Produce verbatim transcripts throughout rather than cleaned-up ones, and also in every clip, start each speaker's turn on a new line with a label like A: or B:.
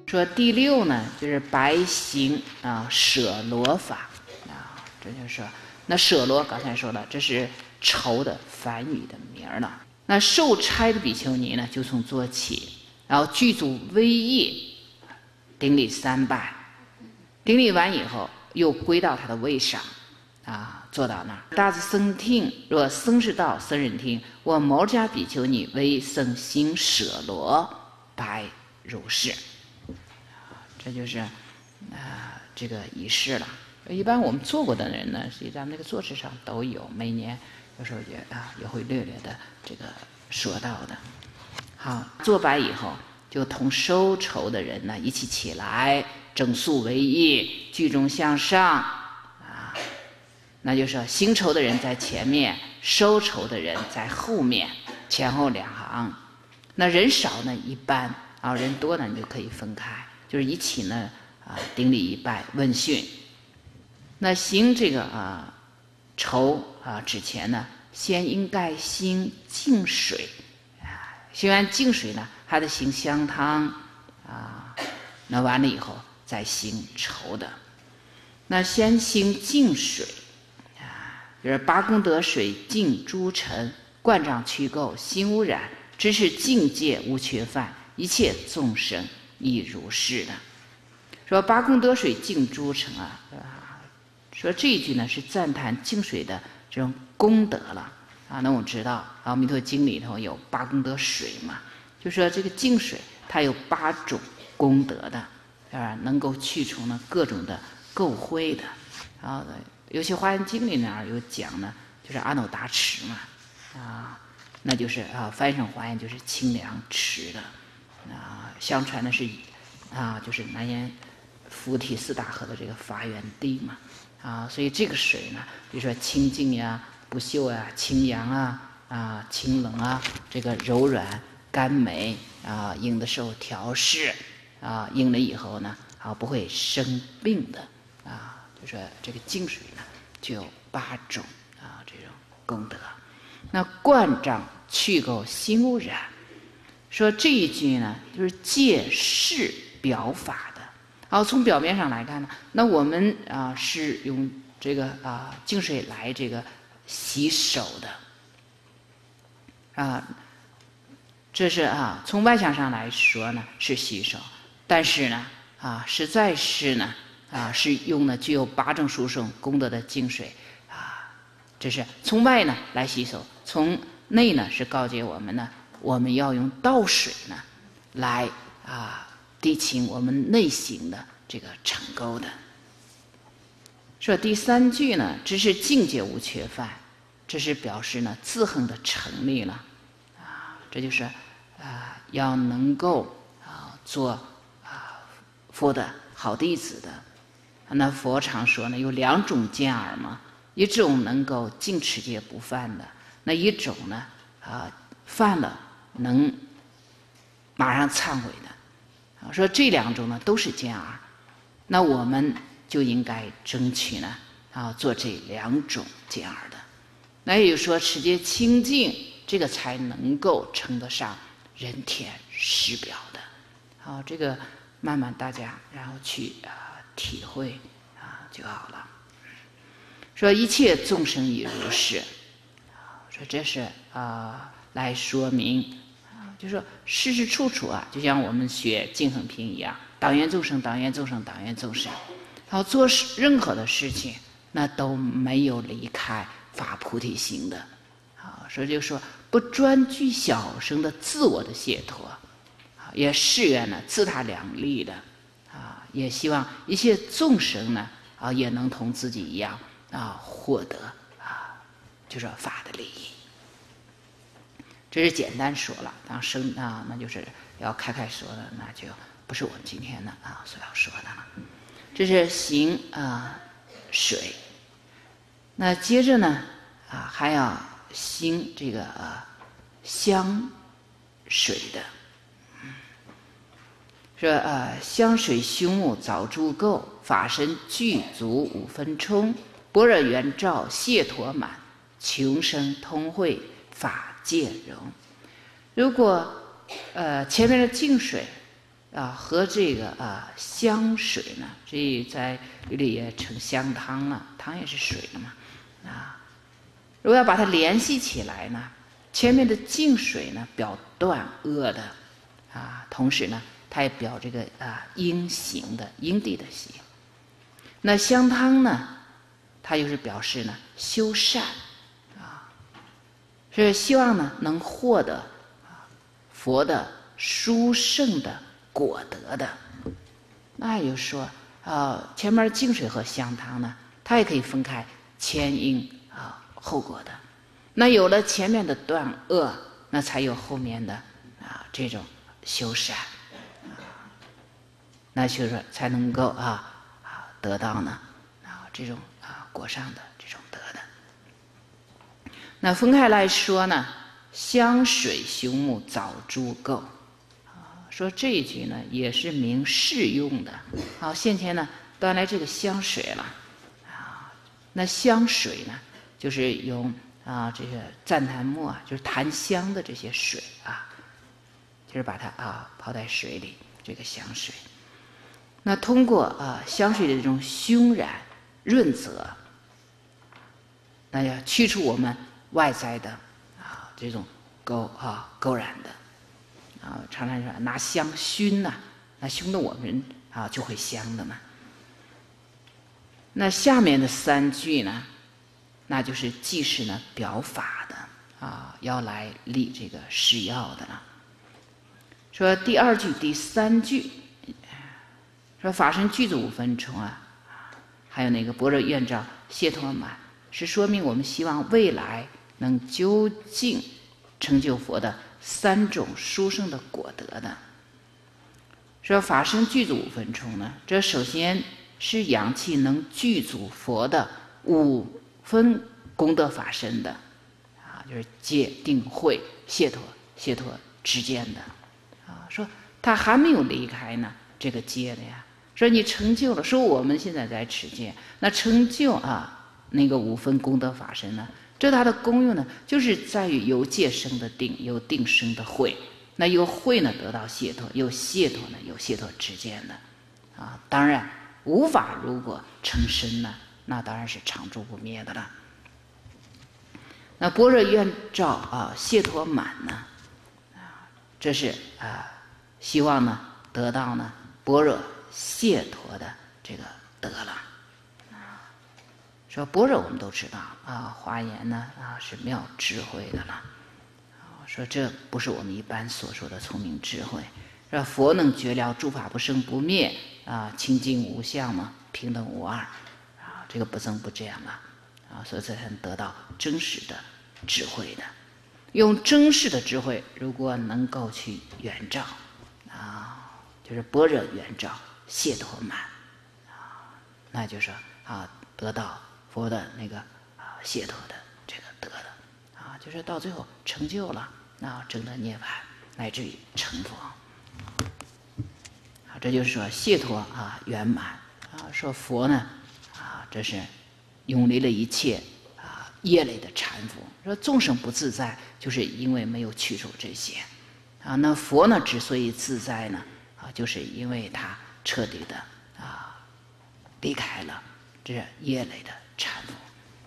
A: 说第六呢，就是白行啊舍罗法啊，这就是说，那舍罗刚才说了，这是仇的梵语的名儿了。那受差的比丘尼呢，就从做起，然后具足威业，顶礼三拜，顶礼完以后，又归到他的位上，啊，坐到那儿。大子僧听，若僧是道，僧人听，我摩迦比丘尼为僧行舍罗，白如是。这就是啊、呃、这个仪式了。一般我们做过的人呢，实际上那个坐式上都有，每年有时候也啊也会略略的这个说到的。好，做白以后，就同收筹的人呢一起起来，整肃为一，聚中向上啊。那就是说，行筹的人在前面，收筹的人在后面，前后两行。那人少呢一般啊，人多呢你就可以分开。就是一起呢啊顶礼一拜问讯。那行这个啊筹啊之前呢，先应该行净水啊，行完净水呢，还得行香汤啊。那完了以后再行筹的。那先行净水啊，就是八功德水净诸尘，灌障去垢，心污染，知是境界无缺犯，一切众生亦如是的。说八功德水净诸尘啊，说这一句呢是赞叹净水的这种功德了啊。那我们知道啊，《阿弥陀经》里头有八功德水嘛，就说这个净水它有八种功德的，啊，能够去除呢各种的垢秽的。然后有些《华严经》里呢有讲呢，就是阿耨达池嘛，啊，那就是啊翻译成华严就是清凉池的。啊，相传的是啊，就是南阎浮提四大河的这个发源地嘛，啊，所以这个水呢，比如说清净呀、不锈啊、清扬啊、啊清冷啊，这个柔软、甘美啊，饮的时候调适啊，饮了以后呢，啊不会生病的啊，就说这个净水呢就有八种啊这种功德。那灌障去垢心污染。说这一句呢，就是借示表法的。然后从表面上来看呢，那我们啊是用这个啊净水来这个洗手的啊，这是啊从外向上来说呢是洗手，但是呢啊实在是呢啊是用呢具有八种殊胜功德的净水啊，这是从外呢来洗手，从内呢是告诫我们呢。我们要用道水呢，来啊涤清我们内心的这个尘垢的。说第三句呢，只是境界无缺犯，这是表示呢自恒的成立了啊，这就是啊要能够啊做啊佛的好弟子的。那佛常说呢，有两种见耳嘛，一种能够净持戒不犯的，那一种呢啊犯了。能马上忏悔的啊，说这两种呢都是见耳，那我们就应该争取呢啊做这两种见耳的。那也就是说持戒清净，这个才能够称得上人天实表的。好，这个慢慢大家然后去啊体会啊就好了。说一切众生亦如是，说这是啊来说明。就是说事事处处啊，就像我们学净恒品一样，当愿众生，当愿众生，当愿众生。然后做任何的事情，那都没有离开发菩提心的。啊，所以就说不专具小生的自我的解脱，啊，也誓愿呢自他两利的，啊，也希望一切众生呢啊也能同自己一样啊获得啊，就说法的利益。这是简单说了，当生啊，那就是要开开说的，那就不是我们今天的啊所要说的了。这是行啊水，那接着呢啊还要行这个啊香水的。说啊香水凶木早诸垢，法身具足五分充，般若圆照解脱满，穷生通会法界容。如果呃前面的净水啊和这个啊香水呢，这在这里也成香汤了，汤也是水的嘛啊。如果要把它联系起来呢，前面的净水呢表断阿的啊，同时呢它也表这个啊应行的因地的行。那香汤呢，它就是表示呢修善啊，是希望呢能获得啊佛的殊胜的果德的。那也就是说啊，前面净水和香汤呢，它也可以分开前因啊后果的。那有了前面的断恶，那才有后面的啊这种修善，那就是才能够啊啊得到呢啊这种啊果上的这种德的。那分开来说呢，香水修木早诸垢啊，说这一句呢也是明适用的。好，先前呢端来这个香水了啊，那香水呢就是用啊这个赞檀木啊，就是檀香的这些水啊，就是把它啊泡在水里，这个香水。那通过啊香水的这种熏染润泽，那要去除我们外在的啊这种勾啊勾染的啊，常常说拿香熏呐、啊，那熏的我们啊就会香的嘛。那下面的三句呢，那就是既是呢表法的啊，要来立这个誓要的了。说第二句、第三句，说法身具足五分充啊，还有那个般若愿照解脱满，是说明我们希望未来能究竟成就佛的三种殊胜的果德的。说法身具足五分充呢，这首先是阳气能具足佛的五分功德法身的啊，就是戒定慧解脱解脱之间的啊。说他还没有离开呢这个戒的呀，说你成就了，说我们现在在持戒，那成就啊那个五分功德法身呢，这它的功用呢，就是在于由戒生的定，由定生的慧，那由慧呢得到解脱，由解脱呢有解脱之间的啊。当然无法如果成身呢，那当然是常住不灭的了。那般若愿照啊解脱满呢啊，这是啊希望呢得到呢般若解脱的这个德了。说般若我们都知道啊，华严呢啊是妙智慧的了。说这不是我们一般所说的聪明智慧。说佛能觉了诸法不生不灭啊，清净无相嘛，平等无二啊，这个不增不减嘛啊，所以才能得到真实的智慧的。用真实的智慧，如果能够去圆照啊，就是般若圆照解脱满啊，那就是啊得到佛的那个啊解脱的这个德的啊，就是到最后成就了啊证得涅槃，乃至于成佛。啊，这就是说解脱啊圆满啊，说佛呢啊这是永离了一切啊业类的缠缚。说众生不自在，就是因为没有去除这些啊。那佛呢之所以自在呢啊，就是因为他彻底的啊离开了这业类的缠缚。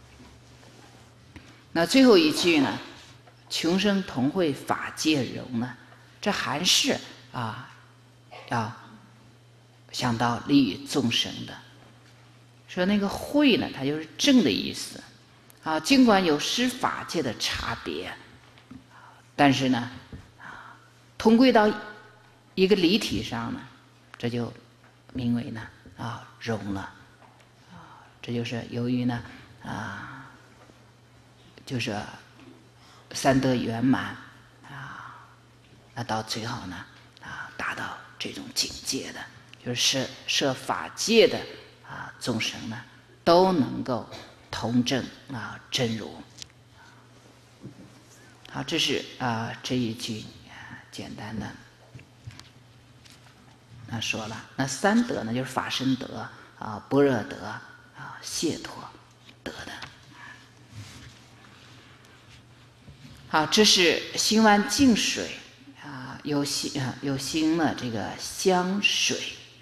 A: 那最后一句呢，穷生同会法界容呢，这还是啊要想到利益众生的。说那个慧呢，它就是正的意思啊，尽管有施法界的差别，但是呢啊同归到一个离体上呢，这就名为呢啊容了啊。这就是由于呢啊就是三德圆满啊，那到最后呢啊达到这种境界的，就是设法界的啊众生呢都能够同证啊真如。好，这是啊这一句简单的那说了。那三德呢，就是法身德啊、般若德啊、解脱德的。好，这是行完净水啊有新啊有新了这个香水，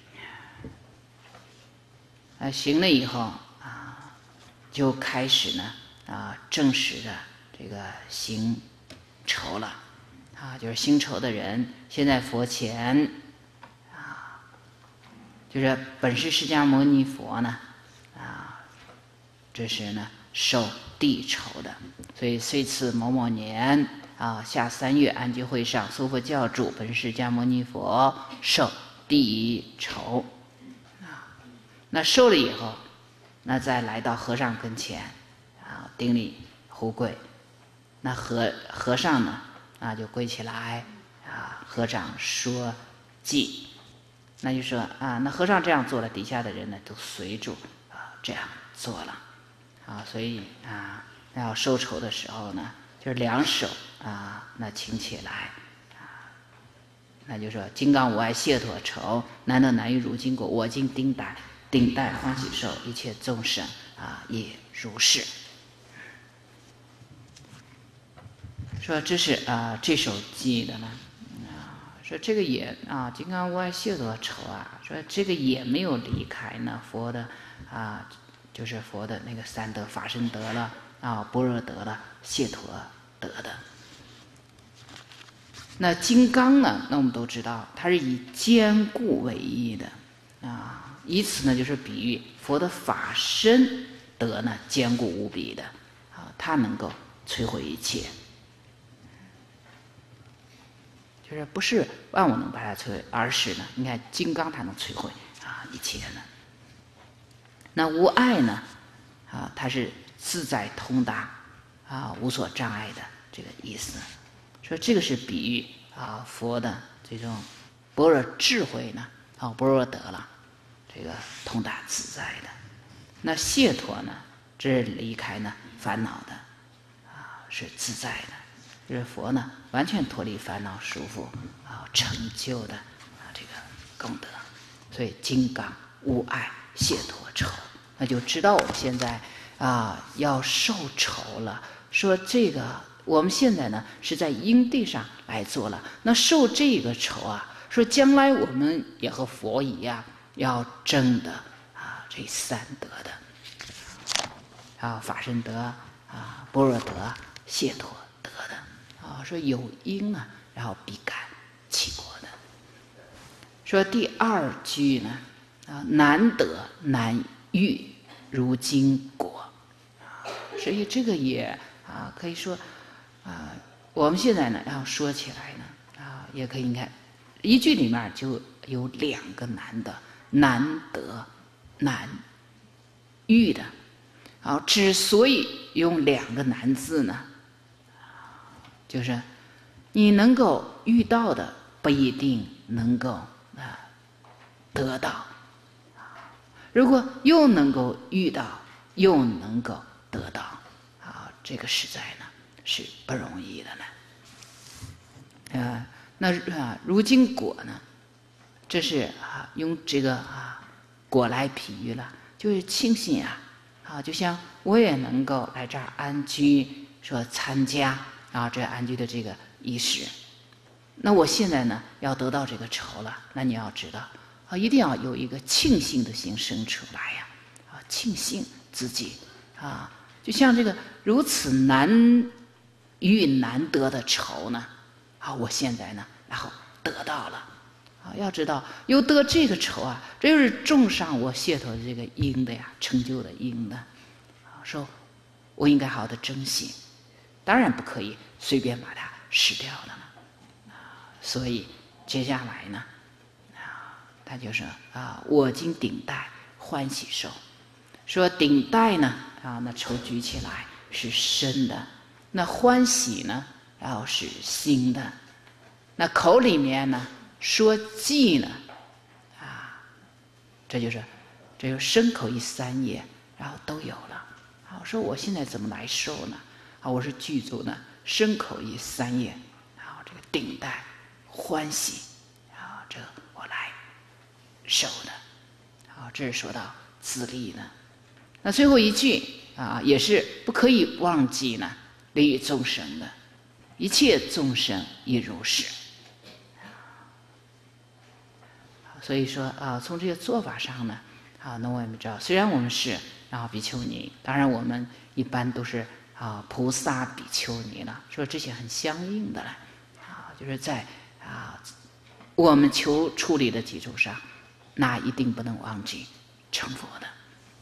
A: 啊行了以后啊，就开始呢啊正式的这个行筹了啊，就是行筹的人先在佛前啊，就是本师释迦牟尼佛呢啊，这是呢受地筹的，所以岁次某某年啊，下三月安居会上，娑婆教主本释迦牟尼佛受地筹啊。那受了以后，那再来到和尚跟前啊，顶礼胡跪。那和和尚呢啊就跪起来啊，合掌说偈。那就说啊，那和尚这样做了，底下的人呢都随住啊这样做了啊，所以啊要受筹的时候呢，就是两手啊，那请起来啊，那就说金刚无碍解脱筹，难得难遇如今果，我今顶戴顶戴欢喜受，一切众生啊也如是。说这是啊这首偈的呢啊，说这个也啊金刚无碍解脱筹啊，说这个也没有离开呢佛的啊，就是佛的那个三德法身德了啊，般若德了，解脱德的。那金刚呢，那我们都知道它是以坚固为义的啊，以此呢就是比喻佛的法身德呢坚固无比的啊，它能够摧毁一切。就是不是万物能把它摧毁，而是呢，你看金刚它能摧毁啊一切呢。那无碍呢，啊，它是自在通达啊，无所障碍的这个意思。说这个是比喻啊佛的这种般若智慧呢，啊般若德了，这个通达自在的。那解脱呢，这是离开呢烦恼的啊，是自在的。就是佛呢，完全脱离烦恼束缚啊，成就的啊这个功德，所以金刚无碍解脱筹，那就知道我们现在啊要受筹了。说这个我们现在呢是在因地上来做了，那受这个筹啊，说将来我们也和佛一样，要证的啊这三德的啊法身德啊般若德解脱德的。啊，说有因啊，然后必感其果的。说第二句呢，啊，难得难遇如今果，啊，所以这个也啊，可以说啊，我们现在呢要说起来呢，啊，也可以你看，一句里面就有两个难的，难得难遇的，啊，之所以用两个难字呢。就是你能够遇到的不一定能够啊得到，如果又能够遇到又能够得到啊，这个实在呢是不容易的呢。啊，那啊如今果呢，这是啊用这个啊果来比喻了，就是庆幸啊啊，就像我也能够来这儿安居，说参加。啊，这安居的这个仪式，那我现在呢要得到这个筹了，那你要知道啊，一定要有一个庆幸的心生出来呀！啊，庆幸自己啊，就像这个如此难遇难得的筹呢，啊，我现在呢然后得到了啊，要知道有得这个筹啊，这就是种上我解脱的这个因的呀，成就的因的啊，说我应该好好的珍惜。当然不可以随便把它失掉了呢，啊，所以接下来呢，啊，他就说啊，我今顶戴欢喜受，说顶戴呢，啊，那筹举起来是身的，那欢喜呢，然后是心的，那口里面呢说偈呢，啊，这就是这就身口意三业，然后都有了。啊，说我现在怎么来受呢？啊，我是具足呢身口意三业，然后这个顶戴欢喜，然后这我来受的，啊，这是说到自利呢。那最后一句啊，也是不可以忘记呢，利益众生的，一切众生亦如是， 所以说啊，从这些做法上呢，啊，那我们知道，虽然我们是啊比丘尼，当然我们一般都是啊菩萨比丘尼了，说这些很相应的了，啊，就是在啊我们求处理的基础上，那一定不能忘记成佛的。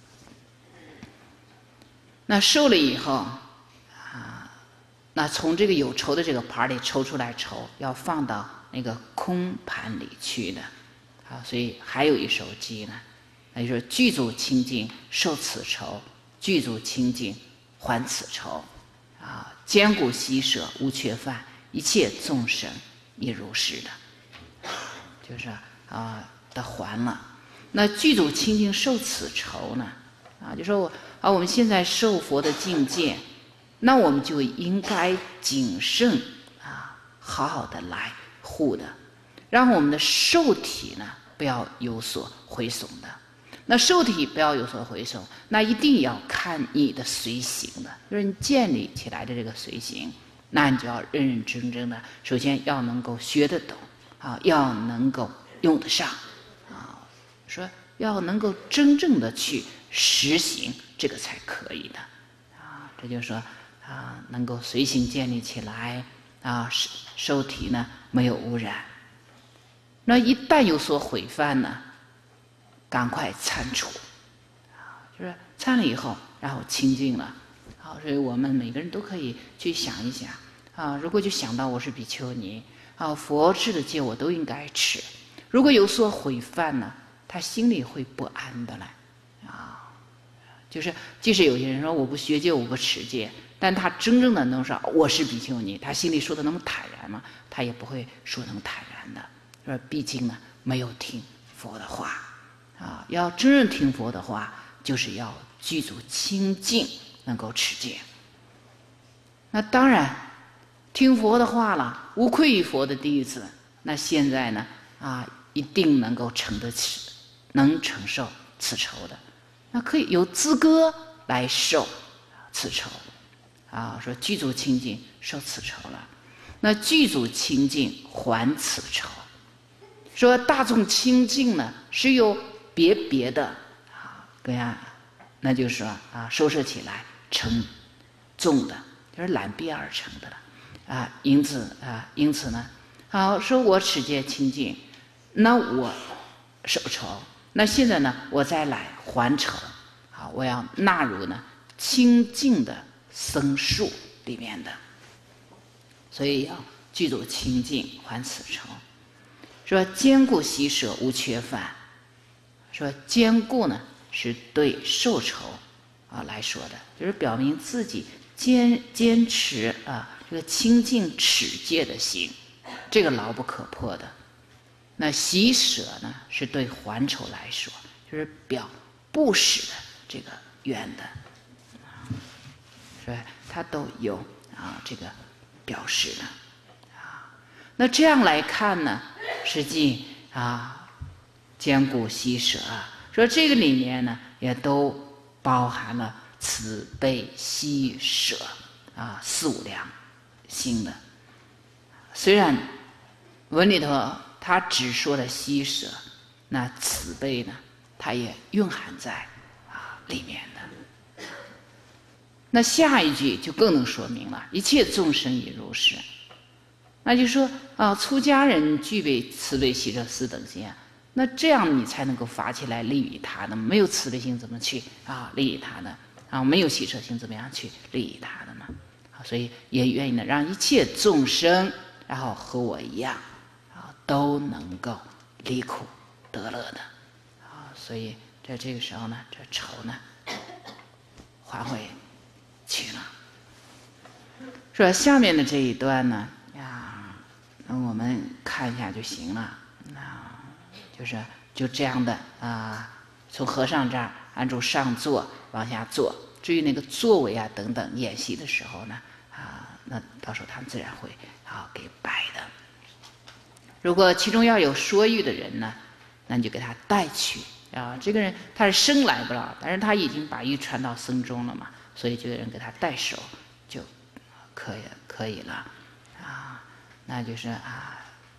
A: 那受了以后啊，那从这个有筹的这个盘里抽出来筹，要放到那个空盘里去的。啊，所以还有一首偈呢，那就是具足清净受此筹，具足清净还此筹，啊，坚固喜舍无缺犯，一切众生亦如是的，就是啊的还了。那具足清净受此筹呢，啊，就说我啊我们现在受佛的境界，那我们就应该谨慎啊，好好的来护的。让我们的受体呢不要有所毁损的，那受体不要有所毁损，那一定要看你的随行的，就是你建立起来的这个随行，那你就要认认真真的，首先要能够学得懂啊，要能够用得上啊，说要能够真正的去实行，这个才可以的啊。这就是说啊，能够随行建立起来啊，受体呢没有污染。那一旦有所毁犯呢，赶快参除，啊，就是参了以后，然后清净了，好，所以我们每个人都可以去想一想，啊，如果就想到我是比丘尼，啊，佛制的戒我都应该持，如果有所毁犯呢，他心里会不安的来，啊，就是即使有些人说我不学戒我不持戒，但他真正的能说我是比丘尼，他心里说的那么坦然吗？他也不会说那么坦然的。说毕竟呢没有听佛的话啊，要真正听佛的话，就是要具足清净，能够持戒。那当然听佛的话了，无愧于佛的弟子，那现在呢啊，一定能够承得起，能承受此酬的，那可以有资格来受此酬啊。说具足清净受此酬了，那具足清净还此酬。说大众清净呢是有别别的啊，各样，那就是说啊，收摄起来成众的，就是揽别而成的了啊。因此啊，因此呢，好说我持戒清净，那我受酬，那现在呢，我再来还酬，好，我要纳入呢清净的僧数里面的，所以要具足清净还此酬。说坚固喜舍无缺犯，说坚固呢是对受酬啊来说的，就是表明自己坚坚持啊这个清净持戒的心，这个牢不可破的。那喜舍呢是对还酬来说，就是表布施的这个愿的，所以它都有啊这个表示的。那这样来看呢，实际啊，坚固喜舍啊，说这个里面呢，也都包含了慈悲喜舍啊四无量心的。虽然文里头他只说了喜舍，那慈悲呢，它也蕴含在啊里面的。那下一句就更能说明了，一切众生亦如是。那就说啊，出家人具备慈悲喜舍四等心啊，那这样你才能够发起来利益他的。没有慈悲心怎么去啊利益他呢？啊，没有喜舍心怎么样去利益他的呢？啊，所以也愿意呢让一切众生，然后和我一样啊，都能够离苦得乐的啊。所以在这个时候呢，这仇呢还回去了。说下面的这一段呢。那我们看一下就行了啊，就是就这样的啊，从和尚这儿按住上座往下坐，至于那个座位啊等等，演习的时候呢啊，那到时候他们自然会啊给摆的。如果其中要有说喻的人呢，那你就给他带去啊。这个人他是生来不了，但是他已经把喻传到僧中了嘛，所以这个人给他带手就可以可以了啊。那就是啊，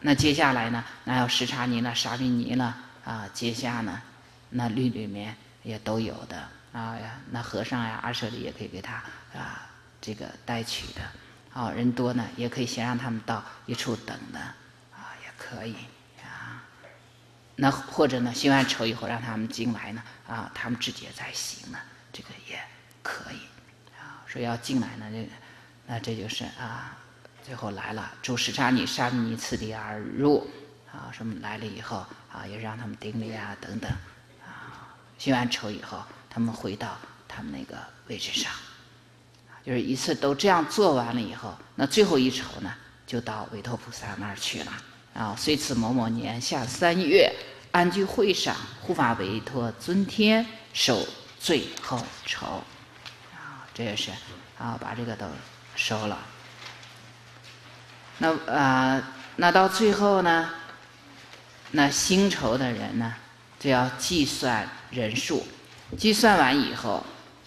A: 那接下来呢，那要什刹尼了、沙弥尼了啊，接下呢，那律里面也都有的啊。那和尚呀、阿舍利也可以给他啊这个代取的啊。人多呢，也可以先让他们到一处等的啊，也可以啊。那或者呢，行完丑以后让他们进来呢啊，他们自己再行呢，这个也可以啊。说要进来呢，这个那这就是啊。最后来了，诸什刹尼、沙弥尼次第而入啊，什么来了以后啊，也让他们顶礼啊等等啊，行完丑以后，他们回到他们那个位置上，就是一次都这样做完了以后，那最后一丑呢，就到韦陀菩萨那儿去了啊。虽此某某年夏三月，安居会上，护法韦陀尊天守最后丑啊，这也是啊，把这个都收了。那啊、呃，那到最后呢，那兴仇的人呢，就要计算人数，计算完以后，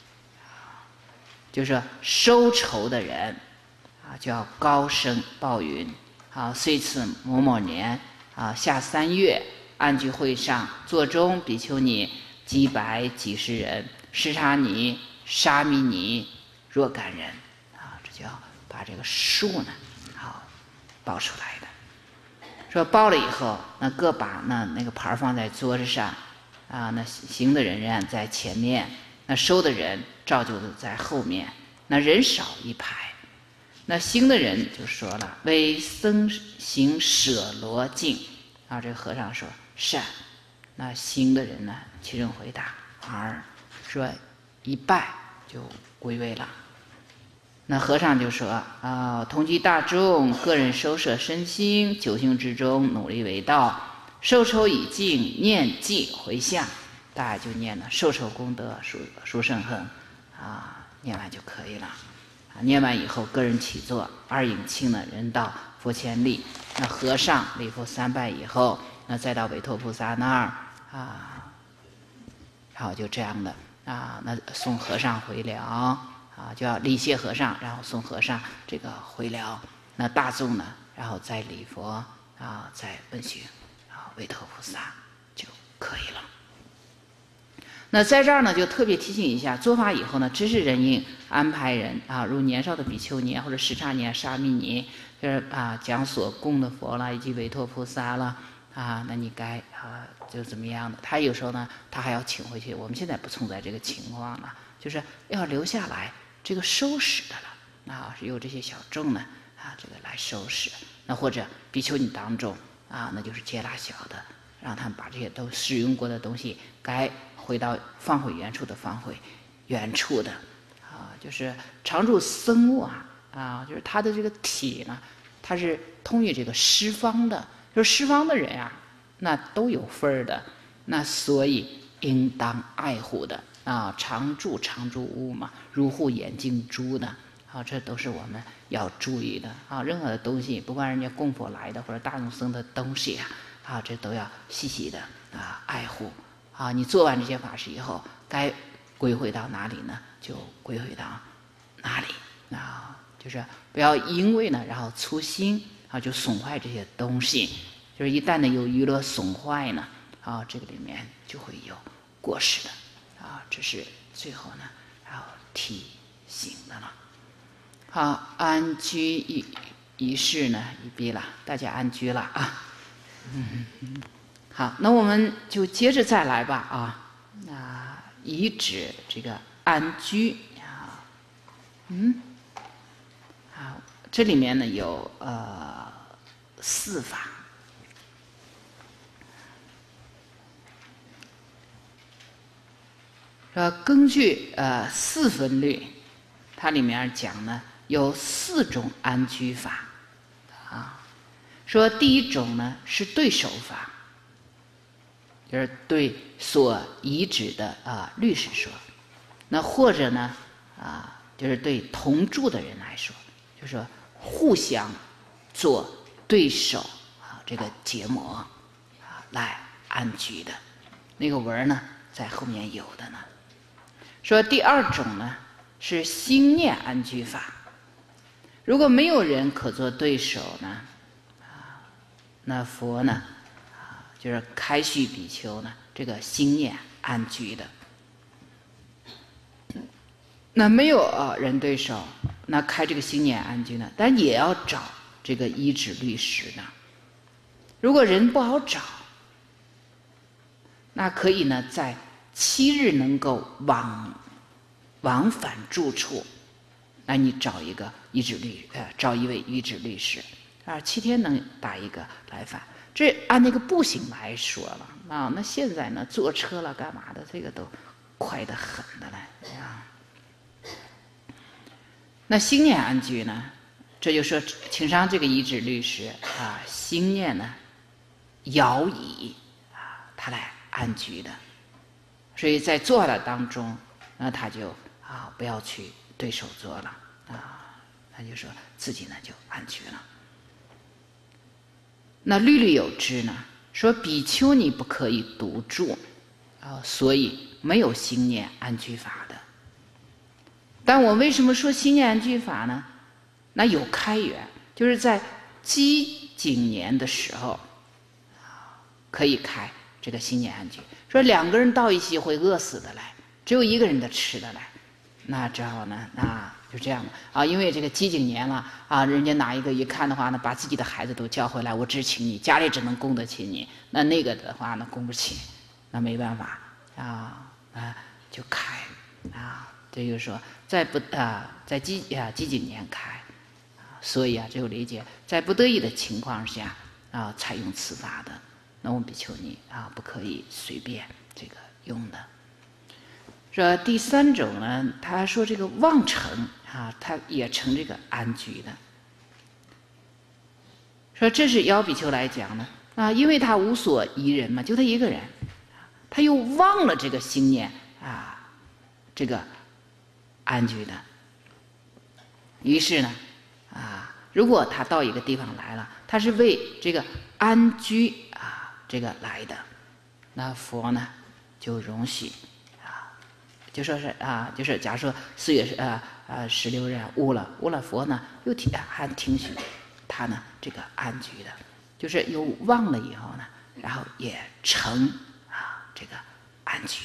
A: 就是说收仇的人啊，就要高声报云啊，虽此某某年啊夏三月，安居会上，座中比丘尼几百几十人，什刹尼、沙弥尼若干人啊，这就要把这个数呢。报出来的，说报了以后，那各把那那个牌放在桌子上，啊，那行的人仍然在前面，那收的人照旧的在后面，那人少一排，那行的人就说了：“为僧行舍罗敬。”啊，这个和尚说善。那行的人呢，其中回答而说一拜就归位了。那和尚就说啊，同居大众，个人收摄身心，九行之中努力为道，受酬已尽，念记回向，大家就念了受酬功德殊殊胜恒啊，念完就可以了啊。念完以后，个人起坐，二引磬呢，人到佛前立。那和尚礼佛三拜以后，那再到韦陀菩萨那儿啊，然后就这样的啊，那送和尚回了。啊，就要礼谢和尚，然后送和尚这个回了。那大众呢，然后再礼佛啊，再问询啊，韦陀菩萨就可以了。那在这儿呢，就特别提醒一下，做法以后呢，知识人应安排人啊，如年少的比丘尼或者什刹尼、沙弥尼，就是啊，讲所供的佛啦，以及韦陀菩萨啦啊，那你该啊就怎么样的？他有时候呢，他还要请回去。我们现在不存在这个情况了，就是要留下来。这个收拾的了啊，是由这些小众呢啊，这个来收拾。那或者比丘尼当中啊，那就是接纳小的，让他们把这些都使用过的东西，该回到放回原处的放回原处的啊，就是常住僧物啊啊，就是他的这个体呢，它是通于这个十方的，就是十方的人啊，那都有份儿的，那所以应当爱护的。啊，常住常住物嘛，如护眼睛珠的，啊，这都是我们要注意的啊。任何的东西，不管人家供佛来的或者大众僧的东西啊，啊，这都要细细的啊爱护啊。你做完这些法事以后，该归回到哪里呢？就归回到哪里啊，就是不要因为呢，然后粗心啊，就损坏这些东西。就是一旦呢有娱乐损坏呢，啊，这个里面就会有过失的。啊，这是最后呢要提醒的了。好，安居仪仪式呢一毕了，大家安居了啊。嗯，好，那我们就接着再来吧啊。那遗址这个安居啊，嗯，好，这里面呢有呃四法。呃，根据呃四分律，它里面讲呢有四种安居法，啊，说第一种呢是对手法，就是对所遗址的啊、呃、律师说，那或者呢啊就是对同住的人来说，就说互相做对手啊这个结魔啊来安居的，那个文呢在后面有的呢。说第二种呢是心念安居法，如果没有人可做对手呢，啊， 那佛呢，啊，就是开示比丘呢，这个心念安居的。那没有啊人对手，那开这个心念安居呢，但也要找这个依止律师呢。如果人不好找，那可以呢，在七日能够往往返住处，那你找一个依止律呃，找一位依止律师啊，七天能打一个来返。这按那个步行来说了啊，那现在呢，坐车了干嘛的，这个都快得很的了啊。那心念安居呢，这就说请上这个依止律师啊，心念呢摇椅啊，他来安居的。所以在坐的当中，那他就啊不要去对手坐了啊，他就说自己呢就安居了。那律律有之呢，说比丘尼不可以独住啊，所以没有心念安居法的。但我为什么说心念安居法呢？那有开源，就是在饥馑年的时候，可以开这个心念安居。说两个人到一起会饿死的来，只有一个人的吃的来，那只好呢，那就这样了啊。因为这个饥馑年了啊，人家哪一个一看的话呢，把自己的孩子都叫回来，我只请你，家里只能供得起你，那那个的话呢，供不起，那没办法啊啊，就开啊。这就是说，在不啊，在饥啊饥馑年开，所以啊，这个理解，在不得已的情况下啊，采用此法的，那我们比丘尼啊，不可以随便这个用的。说第三种呢，他说这个妄成啊，他也成这个安居的。说这是姚比丘来讲呢啊，因为他无所依人嘛，就他一个人，他又忘了这个心念啊，这个安居的。于是呢，啊，如果他到一个地方来了，他是为这个安居啊这个来的，那佛呢就容许啊，就说是啊，就是假如说四月呃呃十六日悟了悟了，佛呢又挺还挺许他呢这个安居的，就是又忘了以后呢，然后也成啊这个安居。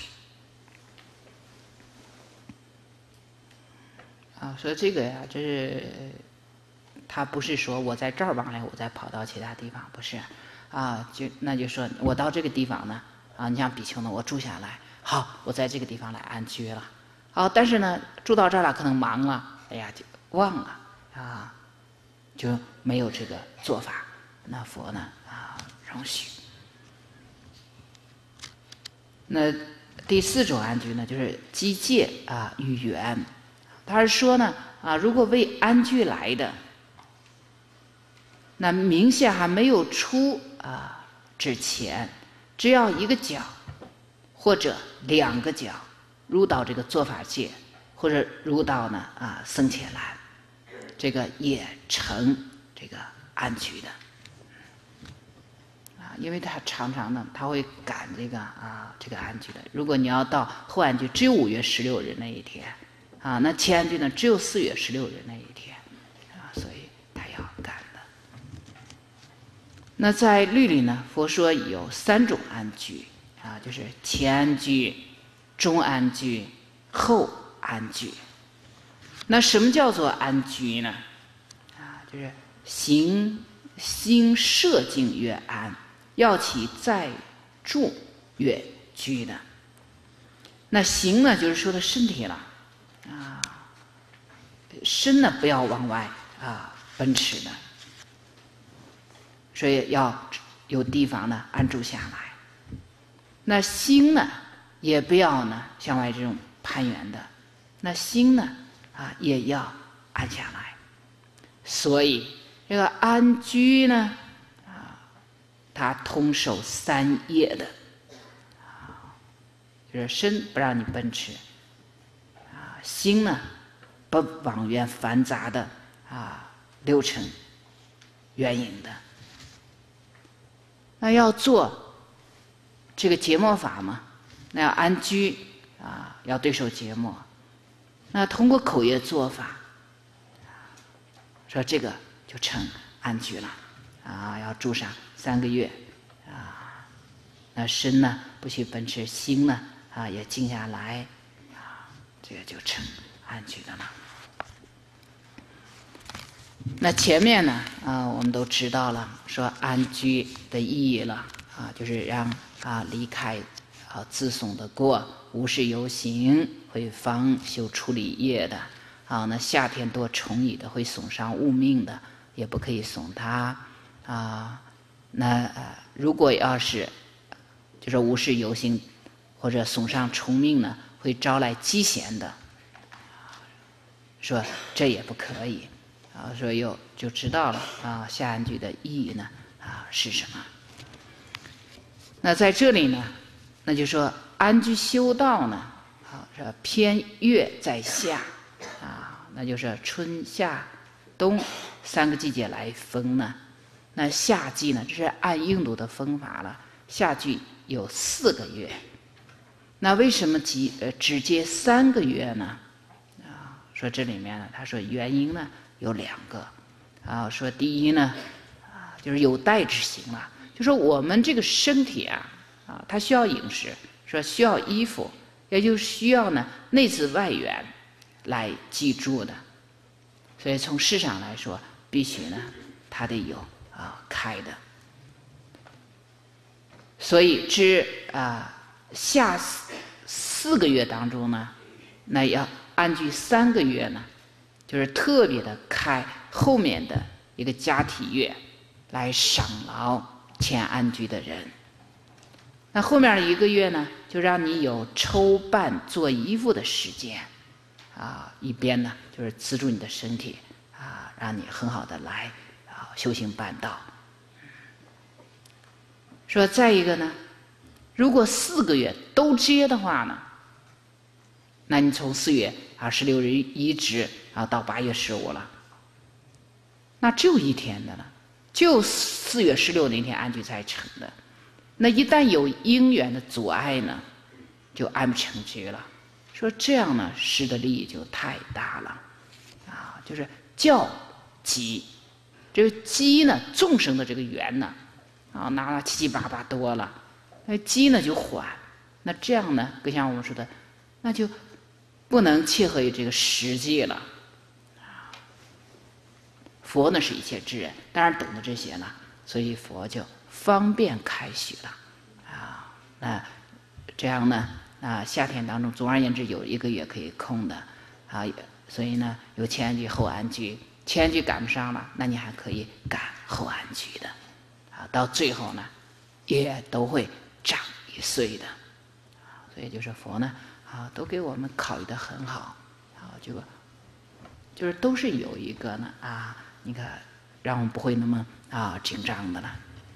A: 啊，说这个呀，这是他不是说我在这儿忘了，我再跑到其他地方，不是啊，就那就说我到这个地方呢，啊，你像比丘呢，我住下来，好，我在这个地方来安居了，好，但是呢，住到这儿了，可能忙了，哎呀，就忘了啊，就没有这个做法，那佛呢啊容许。那第四种安居呢，就是机戒啊与缘。他是说呢，啊，如果为安居来的，那冥线还没有出啊之前，只要一个脚或者两个脚入到这个做法界，或者入到呢啊僧伽蓝，这个也成这个安居的。啊，因为他常常呢，他会赶这个啊这个安居的。如果你要到后安居，只有五月十六日那一天。啊，那前安居呢，只有四月十六日那一天，啊，所以他要赶的。那在律里呢，佛说有三种安居，啊，就是前安居、中安居、后安居。那什么叫做安居呢？啊，就是行心摄境越安，要其在住越居的。那行呢，就是说的身体了。啊，身呢不要往外啊奔驰的，所以要有地方呢安住下来。那心呢也不要呢向外这种攀缘的，那心呢啊也要安下来。所以这个安居呢啊，它通受三业的啊，就是身不让你奔驰。心呢，不往缘繁杂的啊流程缘引的。那要做这个结末法嘛，那要安居啊，要对受结末。那通过口业做法，说这个就成安居了啊，要住上三个月啊。那身呢不许奔驰，心呢啊也静下来啊，这个就成安居的了。那前面呢啊我们都知道了，说安居的意义了啊，就是让啊离开啊自耸的过，无事游行，会方修处理业的啊。那夏天多虫蚁的，会损伤物命的，也不可以损它啊。那、呃、如果要是就是无事游行或者损伤虫命呢，会招来饥闲的，说这也不可以啊。说又就知道了啊，下安居的意义呢啊是什么？那在这里呢，那就说安居修道呢，啊，说偏月在夏啊，那就是春夏冬三个季节来分呢。那夏季呢，这是按印度的分法了，夏季有四个月。那为什么只呃只接三个月呢？啊，说这里面呢，他说原因呢有两个啊。说第一呢，啊，就是有待之行了，就说我们这个身体啊，啊，它需要饮食，说需要衣服，也就需要呢内自外源来记住的。所以从市场来说，必须呢它得有啊开的。所以至啊下四四个月当中呢，那要安居三个月呢，就是特别的开后面的一个家体月来赏劳前安居的人。那后面一个月呢，就让你有抽办做衣服的时间啊，一边呢就是资助你的身体啊，让你很好的来啊修行办道。说再一个呢，如果四个月都接的话呢，那你从四月啊十六日一直啊到八月十五了，那只有一天的了，就四月十六那天安居才成的。那一旦有因缘的阻碍呢，就安不成居了。说这样呢，失的利益就太大了啊！就是教积，这个积呢，众生的这个缘呢，啊，拿了七七八八多了，那积呢就缓，那这样呢，更像我们说的，那就不能切合于这个实际了。佛呢是一切智人，当然懂得这些了，所以佛就方便开许了啊。那这样呢，啊，夏天当中，总而言之有一个月可以空的啊，所以呢，有前安居后安居，前安居赶不上了，那你还可以赶后安居的啊。到最后呢，也都会长一岁的啊。所以就是佛呢啊，都给我们考虑的很好啊，这个就是都是有一个呢啊。你看，让我们不会那么啊紧张的了。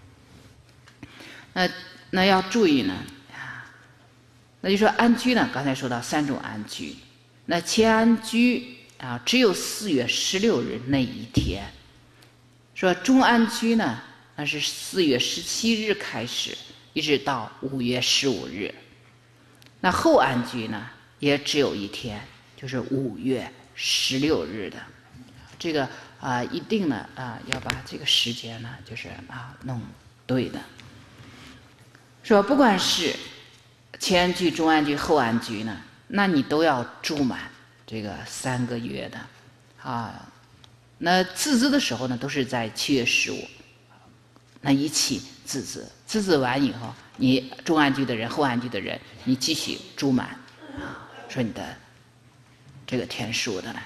A: 那那要注意呢，啊，那就说安居呢，刚才说到三种安居，那前安居啊，只有四月十六日那一天。说中安居呢，那是四月十七日开始，一直到五月十五日。那后安居呢，也只有一天，就是五月十六日的。这个啊、呃，一定呢啊、呃，要把这个时间呢，就是啊弄对的。说不管是前安居、中安居、后安居呢，那你都要住满这个三个月的啊。那自资的时候呢，都是在七月十五，那一起自资，自资完以后，你中安居的人、后安居的人，你继续住满啊，说你的这个天数的呢。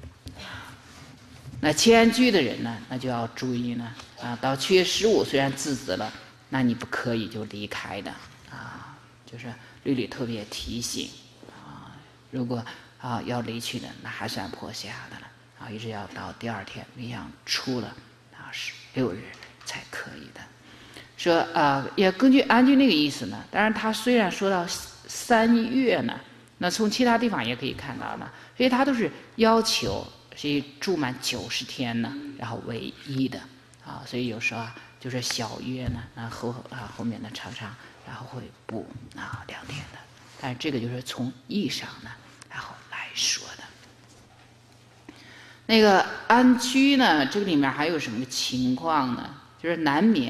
A: 那前安居的人呢，那就要注意呢啊，到七月十五虽然自资了，那你不可以就离开的啊，就是律律特别提醒啊，如果啊要离去的，那还算破下的了啊，一直要到第二天未央出了啊十六日才可以的。说啊，也根据安居那个意思呢，当然他虽然说到三月呢，那从其他地方也可以看到呢，所以他都是要求。所以住满九十天呢，然后为一的啊，所以有时候啊，就是小月呢，然后啊后面呢常常然后会补啊两天的，但是这个就是从义上呢，然后来说的。那个安居呢，这个里面还有什么情况呢？就是难免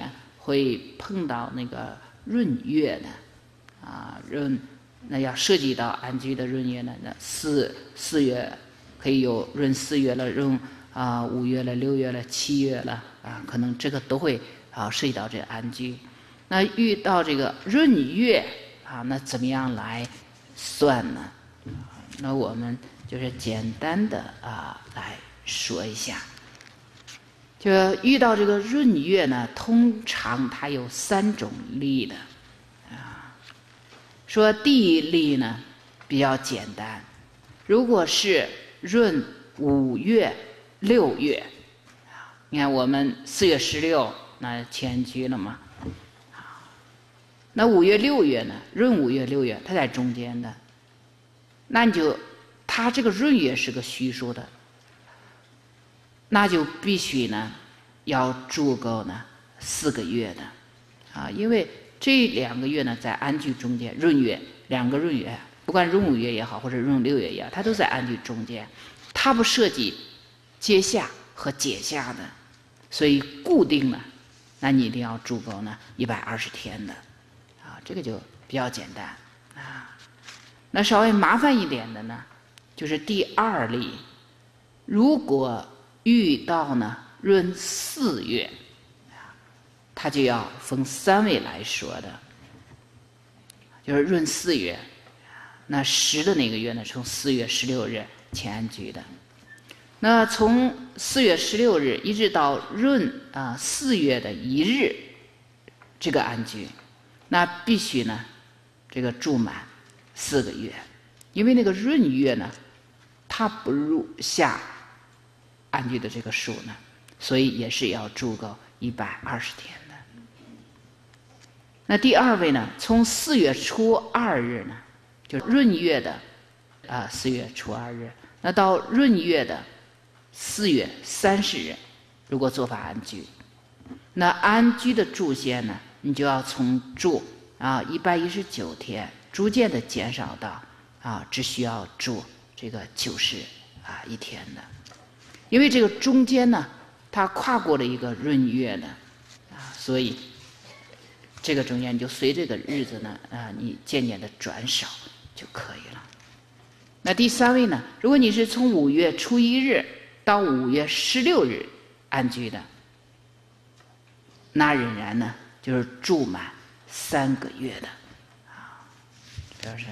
A: 会碰到那个闰月的啊，闰那要涉及到安居的闰月呢，那四四月可以有闰四月了，闰啊五月了，六月了，七月了啊，可能这个都会啊涉及到这个安居。那遇到这个闰月啊，那怎么样来算呢？那我们就是简单的啊来说一下。就遇到这个闰月呢，通常它有三种例的啊。说第一例呢比较简单，如果是闰五月、六月，你看我们四月十六那迁居了嘛，那五月、六月呢，闰五月、六月它在中间的，那你就它这个闰月是个虚数的。那就必须呢，要住够呢四个月的，啊，因为这两个月呢在安居中间，闰月两个闰月，不管闰五月也好，或者闰六月也好，它都在安居中间，它不涉及接下和解下的，所以固定了，那你一定要住够呢一百二十天的，啊，这个就比较简单啊。那稍微麻烦一点的呢，就是第二例，如果遇到呢闰四月，它就要分三位来说的，就是闰四月，那十的那个月呢，从四月十六日迁安居的，那从四月十六日一直到闰啊四月的一日，这个安居，那必须呢这个住满四个月，因为那个闰月呢，它不入下安居的这个数呢，所以也是要住够一百二十天的。那第二位呢，从四月初二日呢，就闰月的啊四月初二日，那到闰月的四月三十日，如果做法安居，那安居的住限呢，你就要从住啊一百一十九天，逐渐的减少到啊只需要住这个九十啊一天的。因为这个中间呢，它跨过了一个闰月呢，啊，所以这个中间你就随这个日子呢，啊，你渐渐的转少就可以了。那第三位呢，如果你是从五月初一日到五月十六日安居的，那仍然呢就是住满三个月的，啊，就是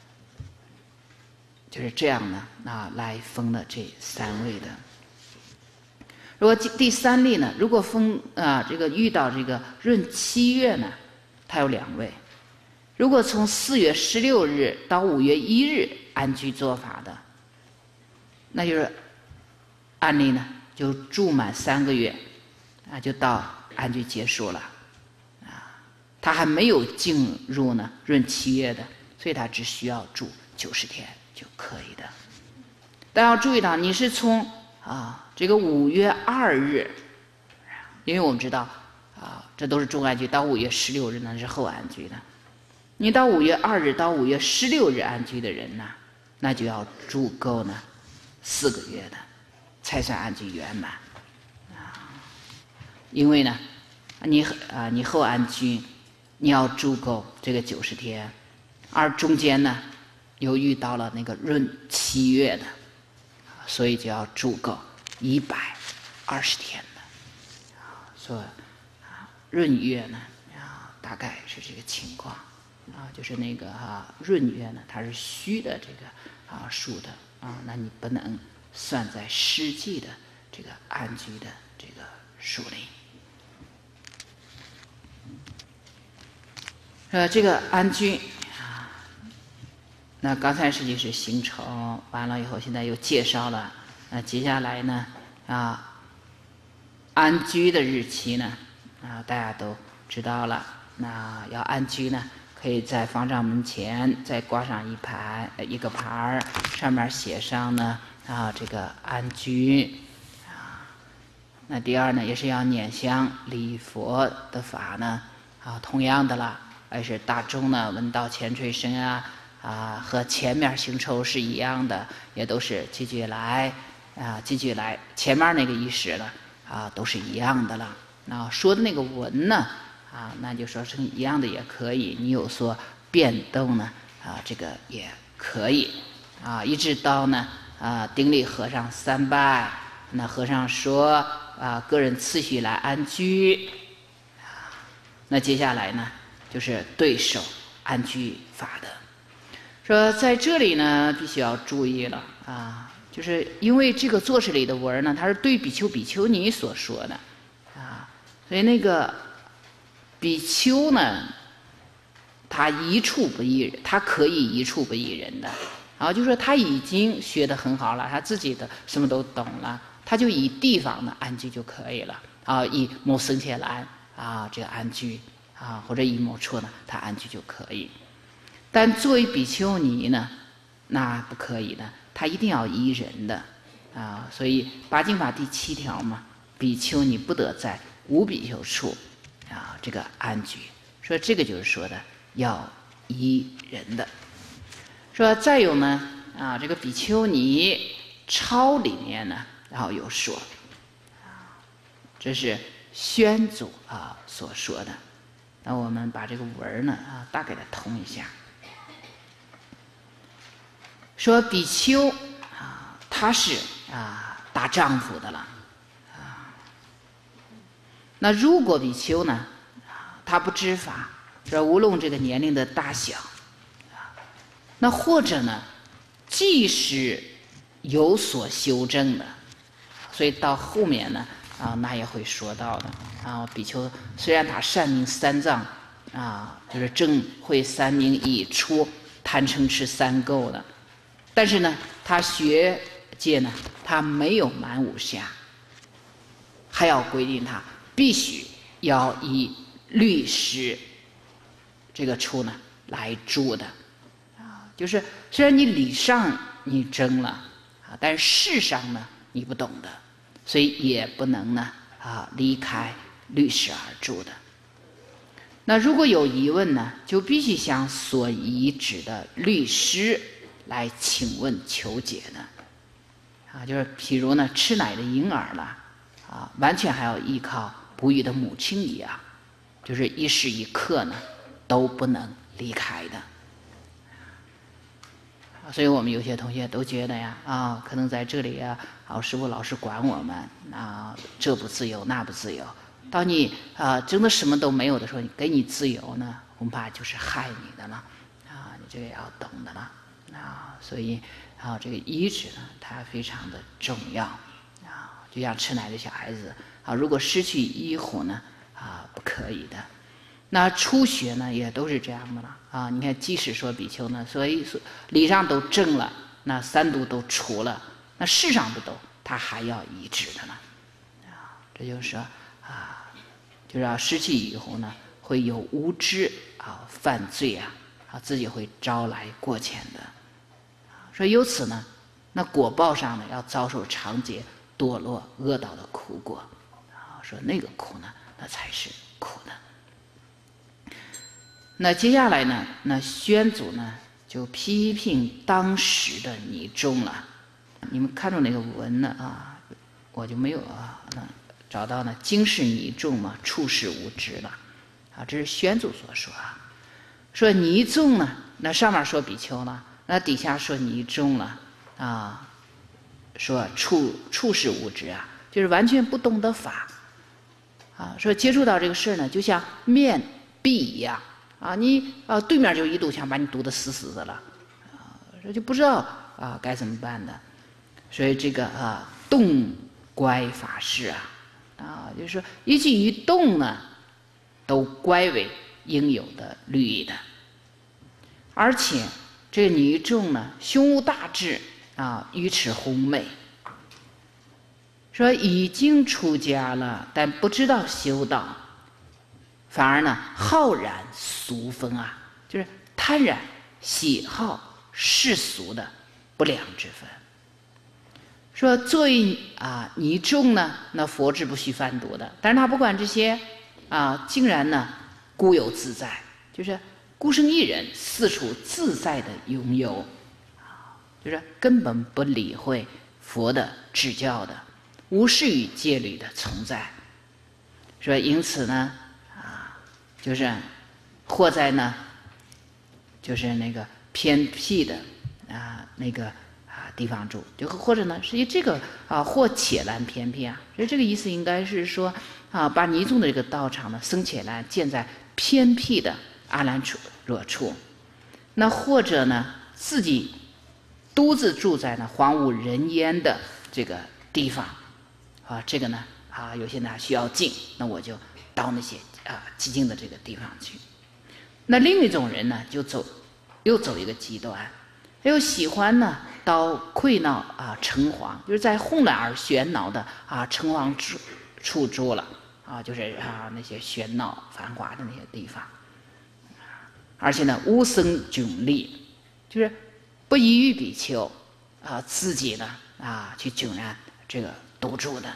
A: 就是这样呢，啊，来分了这三位的。如果第三例呢，如果分啊这个遇到这个闰七月呢，它有两位。如果从四月十六日到五月一日安居做法的，那就是案例呢就住满三个月，啊就到安居结束了，啊，他还没有进入呢闰七月的，所以他只需要住九十天就可以的。但要注意到，你是从啊这个五月二日，因为我们知道啊这都是中安居，到五月十六日呢是后安居的。你到五月二日到五月十六日安居的人呢，那就要住够呢四个月的，才算安居圆满啊。因为呢，你啊你后安居，你要住够这个九十天，而中间呢又遇到了那个闰七月的，所以就要住够一百二十天的。啊，所以啊闰月呢啊大概是这个情况。啊，就是那个啊，闰月呢，它是虚的这个啊数的啊，那你不能算在实际的这个安居的这个数里。呃，这个安居啊，那刚才实际是形成完了以后，现在又介绍了，那接下来呢啊，安居的日期呢啊，大家都知道了，那要安居呢。可以在方丈门前再挂上一盘一个牌儿，上面写上呢啊这个安居啊。那第二呢，也是要念香礼佛的法呢啊，同样的啦，而是大众呢闻道前垂声啊啊，和前面行抽是一样的，也都是继续来啊继续来，前面那个意识了啊都是一样的了。啊，说的那个文呢啊，那就说成一样的也可以。你有所变动呢，啊，这个也可以。啊，一直到呢，啊，顶礼和尚三拜，那和尚说啊，个人次序来安居。啊，那接下来呢，就是对手安居法的。说在这里呢，必须要注意了啊，就是因为这个作者里的文呢，它是对比丘比丘尼所说的啊，所以那个比丘呢，他一处不异人，他可以一处不异人的，然后就说他已经学得很好了，他自己的什么都懂了，他就以地方的安居就可以了啊，以某僧伽蓝啊这个安居啊，或者以某处呢，他安居就可以。但作为比丘尼呢，那不可以的，他一定要依人的啊。所以八经法第七条嘛，比丘尼不得在无比丘处啊这个安居。说这个就是说的要依人的。说再有呢啊，这个比丘尼抄里面呢，然后有说啊，这是宣祖啊所说的。那我们把这个文呢啊大概的通一下。说比丘啊，他是啊大丈夫的了啊。那如果比丘呢，啊，他不知法，说无论这个年龄的大小啊，那或者呢，即使有所修正的，所以到后面呢啊，那也会说到的啊。比丘虽然他善明三藏啊，就是正会三明已出，贪嗔痴三垢的。但是呢，他学界呢，他没有满五下，还要规定他必须要以律师这个处呢来住的啊。就是虽然你理上你争了啊，但是事上呢你不懂的，所以也不能呢啊离开律师而住的。那如果有疑问呢，就必须向所遗址的律师来请问求解的啊，就是譬如呢吃奶的婴儿了啊，完全还要依靠哺育的母亲一样，就是一时一刻呢都不能离开的。所以我们有些同学都觉得呀啊，可能在这里啊，啊师父老是管我们啊，这不自由那不自由。当你啊真的什么都没有的时候，给你自由呢，恐怕就是害你的了啊，你这个要懂的了。啊，所以啊，这个医治呢，它非常的重要啊。就像吃奶的小孩子啊，如果失去医护呢，啊，不可以的。那初学呢，也都是这样的了啊。你看，即使说比丘呢，所以理上都正了，那三毒都除了，那事上不都，他还要医治的呢啊。这就是说啊，就是要失去以后呢，会有无知啊，犯罪啊，啊，自己会招来过涎的。说由此呢，那果报上呢要遭受长劫、堕落、恶道的苦果啊。说那个苦呢，那才是苦的。那接下来呢，那宣祖呢就批评当时的尼众了。你们看到那个文呢啊，我就没有啊，那找到呢，经世尼众嘛，处世无知了啊。这是宣祖所说啊。说尼众呢，那上面说比丘了。那底下说尼众了啊，说处处世无知啊，就是完全不懂得法啊。说接触到这个事呢，就像面壁一样啊，你啊对面就一堵墙把你堵得死死的了啊，这就不知道啊该怎么办的。所以这个啊动乖法事啊啊，就是说一举一动呢，都乖为应有的律仪的，而且。这个尼众呢，胸无大志啊，愚痴烘昧，说已经出家了，但不知道修道，反而呢好染俗风啊，就是贪染喜好世俗的不良之分。说作为啊尼众呢，那佛制不许贩毒的，但是他不管这些啊，竟然呢孤游自在，就是孤身一人四处自在的拥有啊，就是根本不理会佛的指教的，无视于戒律的存在。说因此呢啊， 就是或在呢，就是那个偏僻的啊那个啊地方住，就或者呢是以这个啊或且兰偏僻啊，所以这个意思应该是说啊，把尼宗的这个道场呢僧且兰建在偏僻的阿兰处若处，那或者呢自己独自住在呢荒无人烟的这个地方啊，这个呢啊有些呢需要静，那我就到那些啊寂静的这个地方去。那另一种人呢就走又走一个极端，又喜欢呢到溃闹啊城隍，就是在混乱而喧闹的啊城隍处处住了啊，就是啊那些喧闹繁华的那些地方，而且呢无僧迥立，就是不依于比丘啊自己呢啊去迥然这个独住的，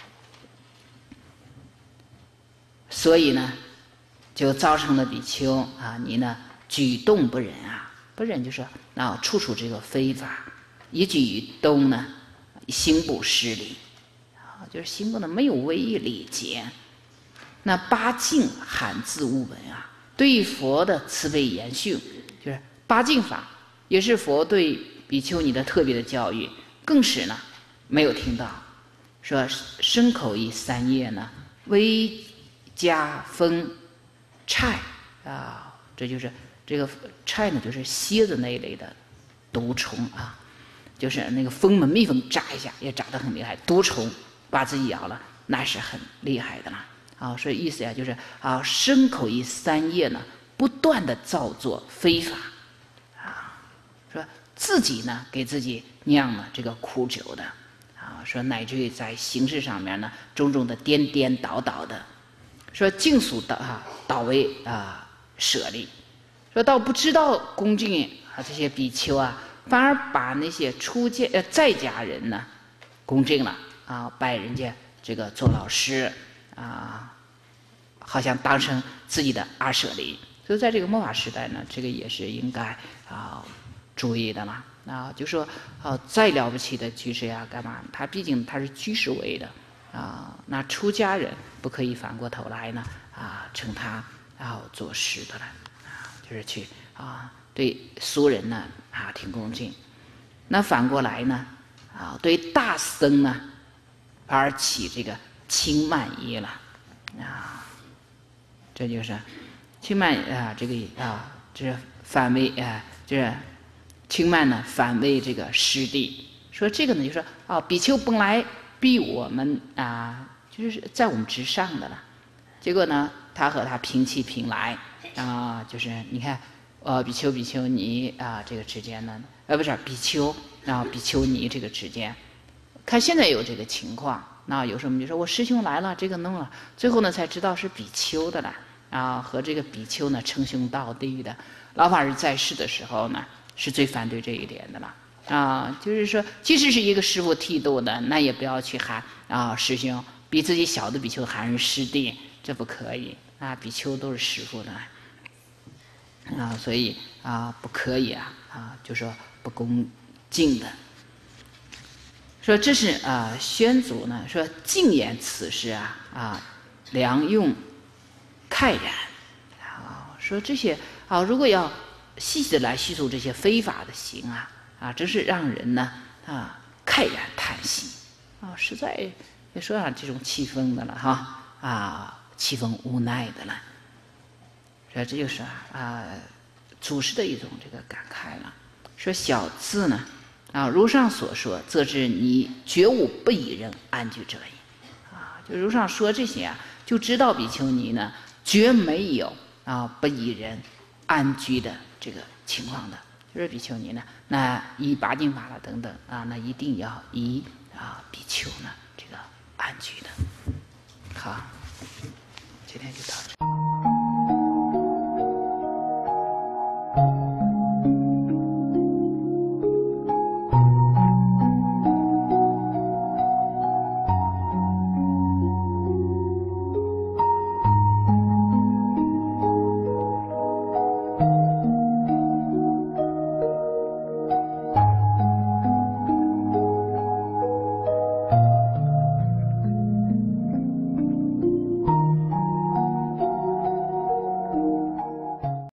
A: 所以呢就造成了比丘啊你呢举动不仁啊，不仁就是啊处处这个非法，一举一动呢行不施礼啊，就是行不呢没有违礼节。那八敬罕自勿闻啊，对于佛的慈悲言训，就是八敬法也是佛对比丘尼的特别的教育，更是呢没有听到。说身口意三业呢微加风菜啊，这就是这个菜呢就是蝎子那一类的毒虫啊，就是那个蜂嘛蜜蜂扎一下也扎得很厉害，毒虫把自己咬了那是很厉害的了啊。所以意思呀就是啊身口意三业呢不断的造作非法啊，说自己呢给自己酿了这个苦酒的啊，说乃至于在形式上面呢种种的颠颠倒倒的，说净俗的啊倒为啊舍利，说到不知道恭敬啊这些比丘啊，反而把那些出家呃在家人呢恭敬了啊，拜人家这个做老师啊，好像当成自己的阿舍利。所以在这个末法时代呢，这个也是应该啊注意的了啊，就说啊再了不起的居士呀干嘛，他毕竟他是居士位的啊，那出家人不可以反过头来呢啊称他啊做师的了啊，就是去啊对俗人呢啊挺恭敬，那反过来呢啊对大僧呢反而起这个轻慢意了啊，这就是轻慢啊这个啊这是反为啊就是轻慢呢反为这个师弟，说这个呢就说啊比丘本来比我们啊就是在我们之上的了，结果呢他和他平起平来啊，就是你看呃比丘比丘尼啊这个之间呢呃不是比丘然后比丘尼这个之间，看现在有这个情况，那有时候我们就说我师兄来了这个弄了，最后呢才知道是比丘的了啊，和这个比丘呢称兄道弟的。老法师在世的时候呢是最反对这一点的了啊，就是说即使是一个师父剃度的，那也不要去喊啊师兄，比自己小的比丘喊人师弟，这不可以啊，比丘都是师父的啊，所以啊不可以啊啊，就说不恭敬的。说这是啊宣祖呢说静言此事啊啊良用慨然啊，说这些啊如果要细细的来细数这些非法的行啊啊，真是让人呢啊慨然叹息啊，实在也说上这种气愤的了哈啊，气愤无奈的了。说这就是啊祖师的一种这个感慨了。说小字呢啊，如上所说，则知你觉悟不以人安居者也啊，就如上说这些啊，就知道比丘尼呢绝没有啊不以人安居的这个情况的，就是比丘尼呢，那以八敬法了等等啊，那一定要以啊比丘呢这个安居的。好，今天就到这。